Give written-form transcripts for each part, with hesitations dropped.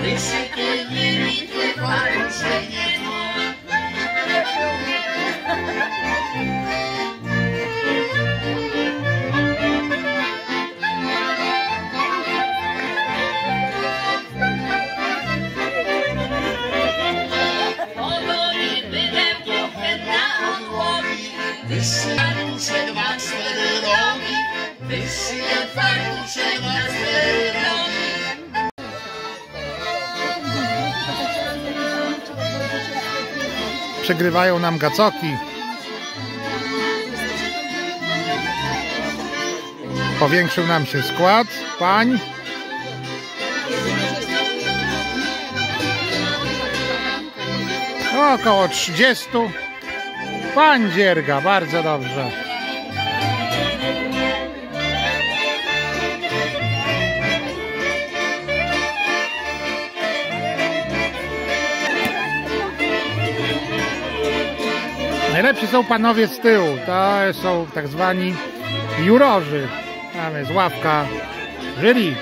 Wyszyty wybity paruszenie. Wyższy fartuszek ma 4 rogi, wyższy fartuszek ma 4 rogi. Przegrywają nam gacoki. Powiększył nam się skład pań. Około 30 pań dzierga, bardzo dobrze. Najlepsi są panowie z tyłu, to są tak zwani jurorzy. Tam jest ławka jury.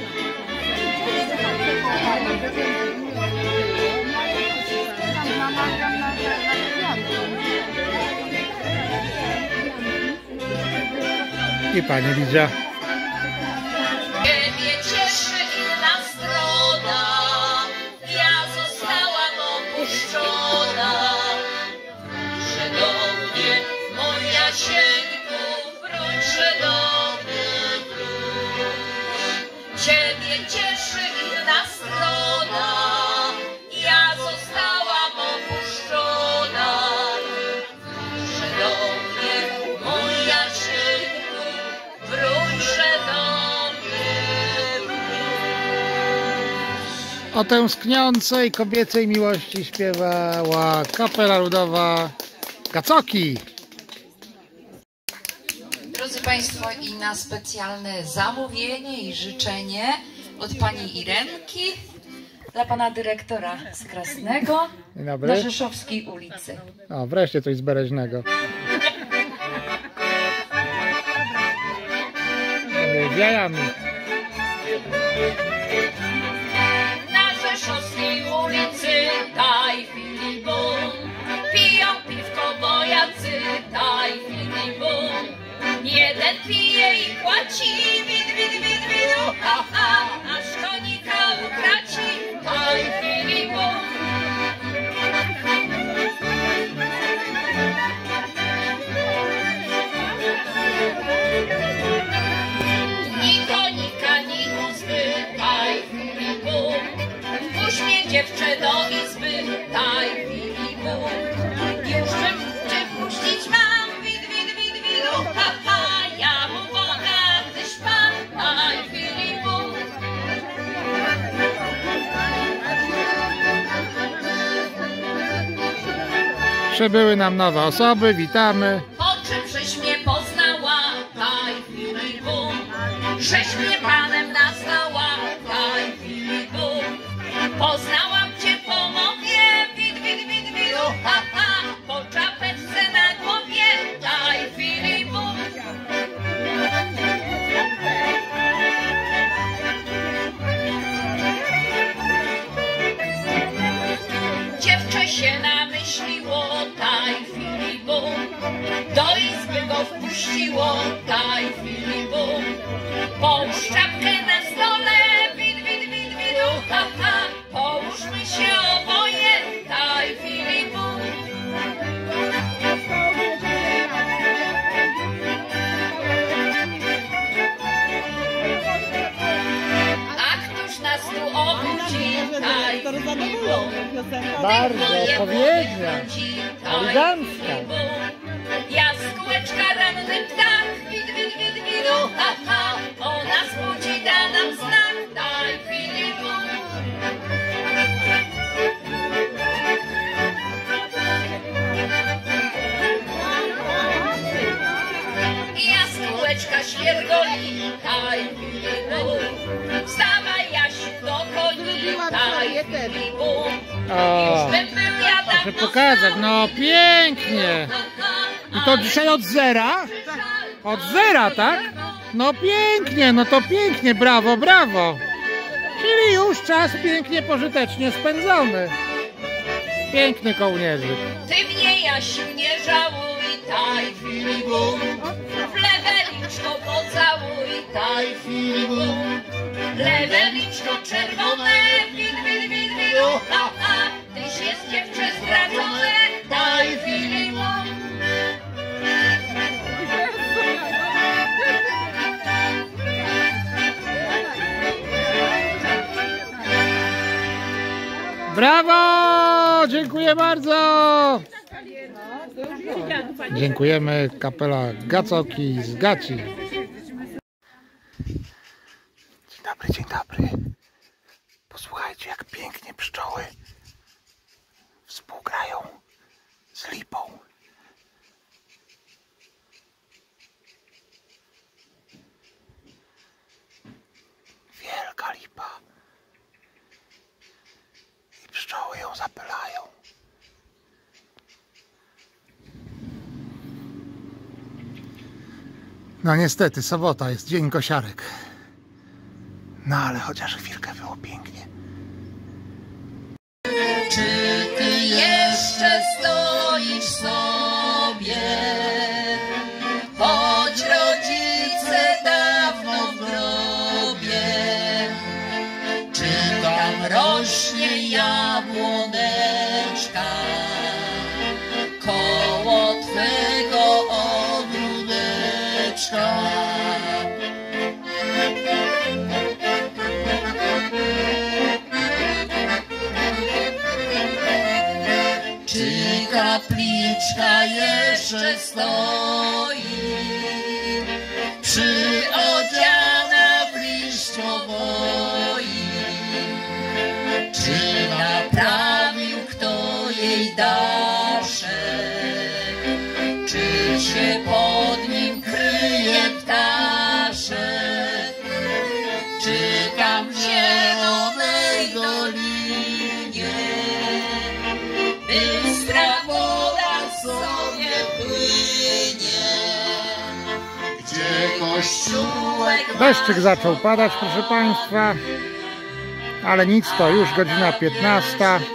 I pani Lidia. Ciebie cieszy inna strona, ja zostałam opuszczona. Wróćże do mnie, moja sienku, wróćże do mnie, wróć. Ciebie cieszy inna strona, ja zostałam opuszczona. Wróćże do mnie, moja sienku, wróćże do mnie, wróć. O tęskniącej kobiecej miłości śpiewała kapela ludowa Gacoki. Drodzy Państwo, i na specjalne zamówienie i życzenie od Pani Irenki dla Pana Dyrektora z Krasnego Dzień dobry. na Rzeszowskiej ulicy. O, wreszcie coś z Bereźnego. Z jajami. Na Rzeszowskiej ulicy daj Filibum, piją piwko wojacy, daj Filibum. Jeden pije i płaci, wid, wid, wid, wid, ha, ha, aż konika utraci, daj Filibum. Ni konika, ni uzby, daj Filibum. Wpuść mnie dziewczę do izby, daj Filibum. Już cię wpuścić mam, wid, wid, wid, wid, ha, ha, ja mu bogaty szpan, daj Filibum. Przybyły nam nowe osoby, witamy. Po czym żeś mnie poznała, daj Filibum. Żeś mnie panem nazwała, daj Filibum. Poznałam cię po mowie, wid, wid, wid, wid, ha, ha, po czapeczce na głowie, daj Filibum. Dziewczę się namyśliło, daj Filibum. Do izby go wpuściło, daj Filibum. Połóż czapkę na stole, wid, wid, wid, wid, ha, ha. Połóżmy się oboje, daj Filibum. A któż nas tu obudzi, daj Filibum. Bardzo odpowiednia, elegancka. Jaskółeczka, ranny ptak, wid, wid, wid, wid, ha, ha. Ona zbudzi, da nam znak, daj Filibum. Jaskółeczka świergoli, daj Filibum. Wstawaj, Jasiu, do koni, daj Filibum. O, Już bym był ja proszę dawno pokazać, sam. no pięknie. I to dzisiaj od zera? Od zera, tak? No pięknie, no to pięknie, brawo, brawo. Czyli już czas pięknie, pożytecznie spędzony. Piękny kołnierzyk. Ty mnie, Jasiu, nie żałuj, taj Filibu. W lewe liczko pocałuj, taj Filibu. Lewe liczko czerwone, widu, ha, ha. Tyś jest dziewczę zdradzone, taj Filibu. Brawo! Dziękuję bardzo! Dziękujemy, kapela Gacoki z Gaci. Dzień dobry. Posłuchajcie, jak pięknie pszczoły współgrają z lipą. Wielka lipa. I pszczoły ją zapylają. No niestety, sobota jest dzień kosiarek. No ale chociaż chwilkę było pięknie. Czy ty jeszcze stoisz sobie, choć rodzice dawno w grobie? Czy tam rośnie jabłoneczka koło twego ogródeczka? Czy kapliczka jeszcze stoi, przyodziana w liściowoi? Czy naprawił kto jej daszek? Czy się pod nim kryje ptaszek? Czy tam w zielonej dolinie bystra woda sobie płynie, gdzie kościółek... Deszczyk zaczął padać, proszę Państwa, ale nic, to już godzina 15.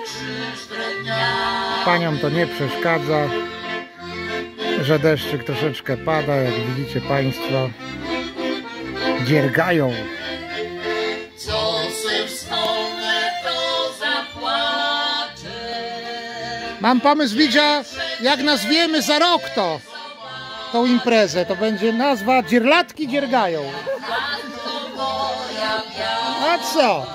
Paniom to nie przeszkadza, że deszczyk troszeczkę pada, jak widzicie Państwo, dziergają. Co se wspomnę, to zapłaczę. Mam pomysł, Lidia, jak nazwiemy za rok tą imprezę. To będzie nazwa Dzierlatki dziergają. A co?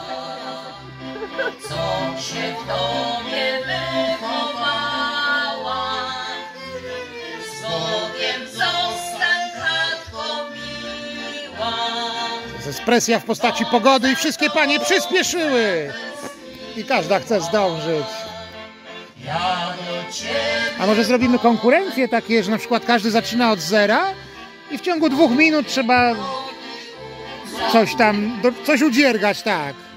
Co się w tobie wychowała, z Bogiem zostań, chatko miła. To jest presja w postaci pogody i wszystkie panie przyspieszyły. I każda chce zdążyć. Ja do ciebie. A może zrobimy konkurencję takie, że na przykład każdy zaczyna od zera i w ciągu 2 minut trzeba coś tam, coś udziergać, tak.